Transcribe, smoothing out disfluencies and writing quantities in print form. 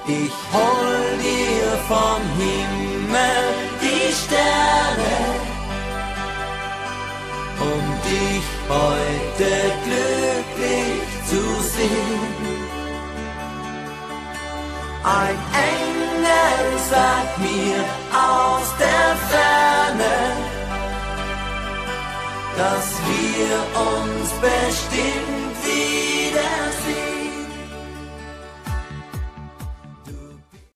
Ich hol dir vom Himmel die Sterne, um dich heute glücklich zu sehen. Ein Engel sagt mir aus der Ferne, dass wir uns bestimmt wiedersehen.